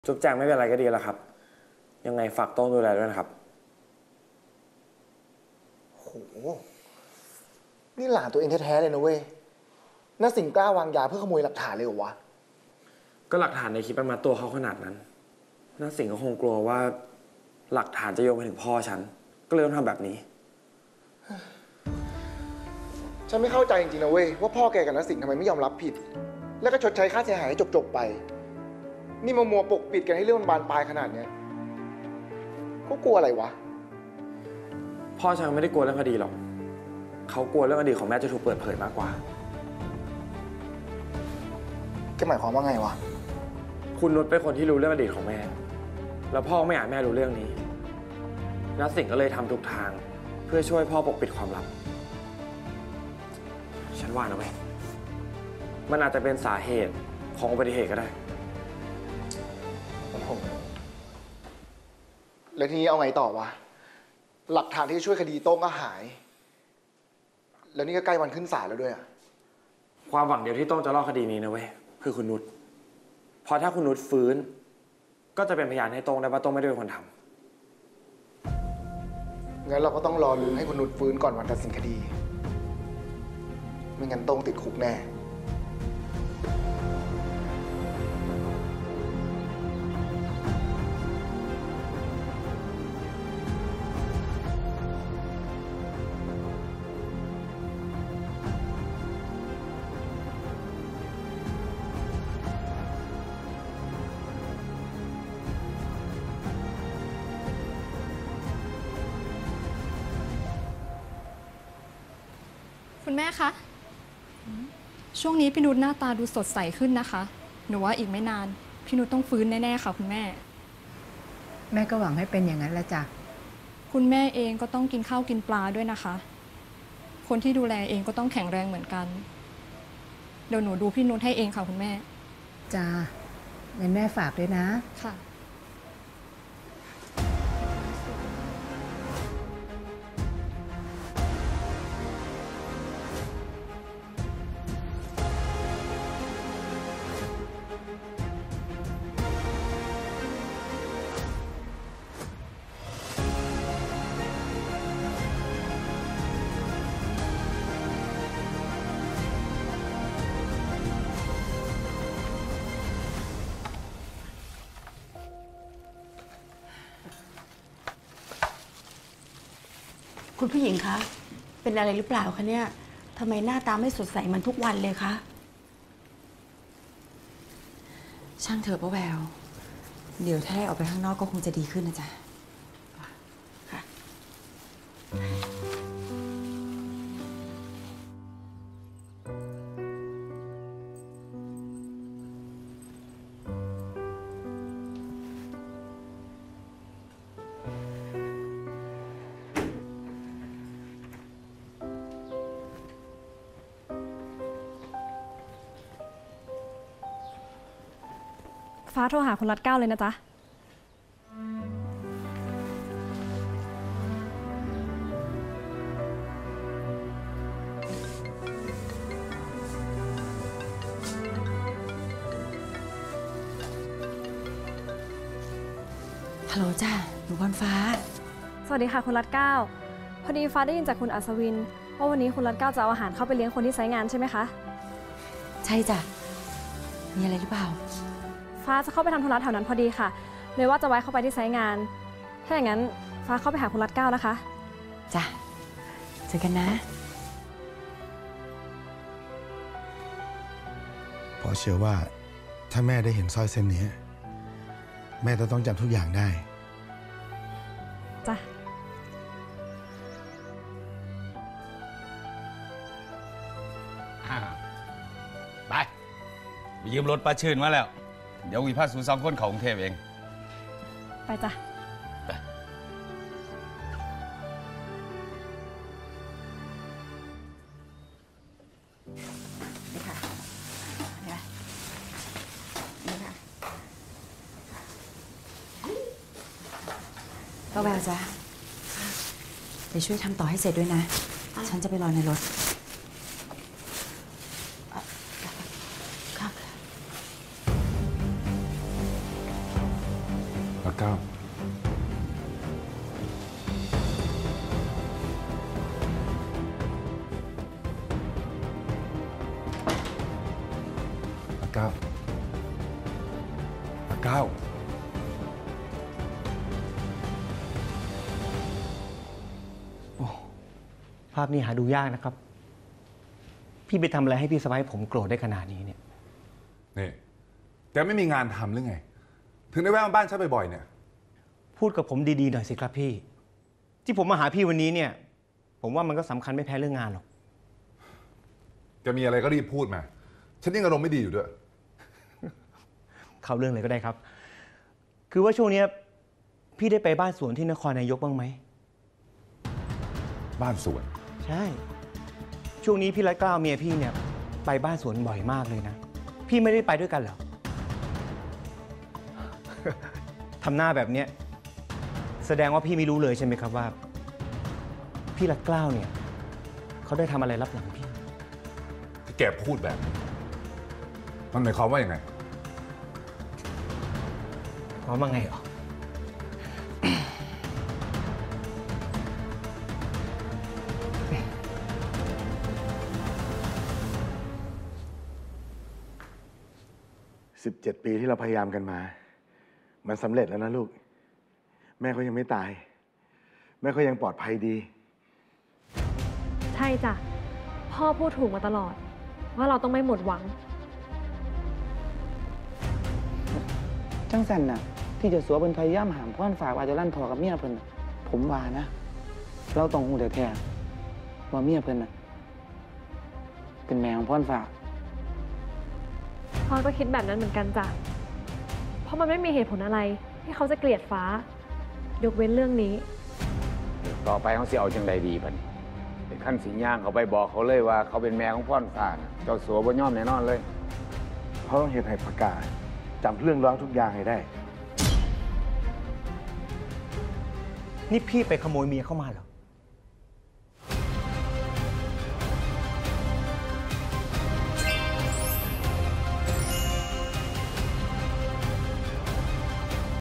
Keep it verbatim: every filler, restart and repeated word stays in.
จุ๊บแจงไม่เป็นไรก็ดีแล้วครับยังไงฝากโต้งดูแลด้วยนะครับโหนี่หลานตัวเองแท้ๆเลยนะเว้ยน่าสิงกล้าวางยาเพื่อขโมยหลักฐานเลยเหรอวะก็หลักฐานในคลิปมันมาตัวเขาขนาดนั้นน่าสิงก็คงกลัวว่าหลักฐานจะโยงไปถึงพ่อฉันก็เลยต้องทำแบบนี้ฉันไม่เข้าใจจริงๆนะเว้ยว่าพ่อแกกับน้าสิงทำไมไม่ยอมรับผิดแล้วก็ชดใช้ค่าเสียหายให้จบๆไปนี่มามัวปกปิดกันให้เรื่องมันบานปลายขนาดเนี้ยก็กลัวอะไรวะพ่อฉันไม่ได้กลัวเรื่องคดีหรอกเขากลัวเรื่องคดีของแม่จะถูกเปิดเผยมากกว่าแกหมายความว่าไงวะคุณนุชเป็นคนที่รู้เรื่องอดีตของแม่แล้วพ่อไม่อยากแม่รู้เรื่องนี้นัทสิงห์ก็เลยทำทุกทางเพื่อช่วยพ่อปกปิดความลับฉันว่านะเว้ยมันอาจจะเป็นสาเหตุของอุบัติเหตุก็ได้โอ้โหแล้วทีนี้เอาไงต่อวะหลักฐานที่ช่วยคดีโต้งก็หายแล้วนี่ก็ใกล้วันขึ้นศาลแล้วด้วยอะความหวังเดียวที่โต้งจะรอดคดีนี้นะเว้ยคือคุณนุชเพราะถ้าคุณนุชฟื้นก็จะเป็นพยานให้โต้งได้ว่าโต้งไม่ได้เป็นคนทำงั้นเราก็ต้องรอลุ้นให้คุณนุชฟื้นก่อนวันตัดสินคดีไม่งั้นโต้งติดคุกแน่คุณแม่คะช่วงนี้พี่นุชหน้าตาดูสดใสขึ้นนะคะหนูว่าอีกไม่นานพี่นุชต้องฟื้นแน่ๆค่ะคุณแม่แม่ก็หวังให้เป็นอย่างนั้นแหละจ้ะคุณแม่เองก็ต้องกินข้าวกินปลาด้วยนะคะคนที่ดูแลเองก็ต้องแข็งแรงเหมือนกันเดี๋ยวหนูดูพี่นุชให้เองค่ะคุณแม่จ้างั้นแม่ฝากด้วยนะค่ะคุณผู้หญิงคะเป็นอะไรหรือเปล่าคะเนี่ยทำไมหน้าตาไม่สดใสเหมือนทุกวันเลยคะช่างเถอะป้าแววเดี๋ยวถ้าได้ออกไปข้างนอกก็คงจะดีขึ้นนะจ๊ะค่ะฟ้าโทรหาคุณรัตเก้าเลยนะจ๊ะฮัลโหลจ้าหนูพรฟ้าสวัสดีค่ะคุณรัตเก้าพอดีฟ้าได้ยินจากคุณอัศวินว่าวันนี้คุณรัตเก้าจะเอาอาหารเข้าไปเลี้ยงคนที่ไซต์งานใช่ไหมคะใช่จ้ะมีอะไรหรือเปล่าฟ้าจะเข้าไปทำธุระแถวนั้นพอดีค่ะเลยว่าจะแวะเข้าไปที่ไซต์งานถ้าอย่างนั้นฟ้าเข้าไปหาคุณรัตเก้านะคะจ้ะเจอกันนะพอเชื่อว่าถ้าแม่ได้เห็นสร้อยเส้นนี้แม่จะต้องจำทุกอย่างได้จ้ะไปไปยืมรถป้าชื่นมาแล้วเดี๋ยววิพาสูสองคนเขากรุงเทพเองไปจ้ะไปนี่ค่ะนี่นี่ค่ะป้าแววจ้ะไปช่วยทำต่อให้เสร็จด้วยนะฉันจะไปรอในรถค่ะเก้าเก้าเก้าภาพนี้หาดูยากนะครับ พี่ไปทำอะไรให้พี่สะใภ้ผมโกรธได้ขนาดนี้เนี่ยนี่แกไม่มีงานทำหรือไง ถึงได้แวะมาบ้านฉันบ่อยๆเนี่ยพูดกับผมดีๆหน่อยสิครับพี่ ที่ผมมาหาพี่วันนี้เนี่ย ผมว่ามันก็สำคัญไม่แพ้เรื่องงานหรอกแกมีอะไรก็รีบพูดมา ฉันยังอารมณ์ไม่ดีอยู่ด้วยเข้าเรื่องเลยก็ได้ครับ คือว่าช่วงนี้พี่ได้ไปบ้านสวนที่นครนายกบ้างไหมบ้านสวนใช่ ช่วงนี้พี่รัตเกล้าเมียพี่เนี่ยไปบ้านสวนบ่อยมากเลยนะ พี่ไม่ได้ไปด้วยกันเหรอ ทำหน้าแบบเนี้ยแสดงว่าพี่ไม่รู้เลยใช่ไหมครับว่า พี่รัตเกล้าเนี่ยเขาได้ทำอะไรลับหลังพี่ที่แกพูดแบบนี้มันหมายความว่าอย่างไงเพราะว่าไงเหรอสิบเจ็ดปีที่เราพยายามกันมา มันสำเร็จแล้วนะลูก แม่เขายังไม่ตาย แม่เขายังปลอดภัยดีใช่จ้ะ พ่อพูดถูกมาตลอด ว่าเราต้องไม่หมดหวังจังสันน่ะ ที่เจะสัวเป็นพยายามหามพ่อนฝากว่าจะลั่นพอกับเมียเพิ่นน่ะผมว่านะ เราต้องหูแท้ๆว่าเมียเพิ่นน่ะเป็นแม่ของพ่อนฝากพ่อก็คิดแบบนั้นเหมือนกันจ้ะ เพราะมันไม่มีเหตุผลอะไรที่เขาจะเกลียดฟ้า ยกเว้นเรื่องนี้ต่อไปเขาสิเอาจังใดดีบัดนี้เป็นขั้นสีย่างเขาไปบอกเขาเลยว่าเขาเป็นแม่ของพ่อนฟ้าน่ะเจ้าสัวบ่ยอมแน่นอนเลยเขาต้องเห็นให้ประกาศจำเรื่องร้องทุกอย่างให้ได้นี่พี่ไปขโมยเมียเข้ามาเหรอ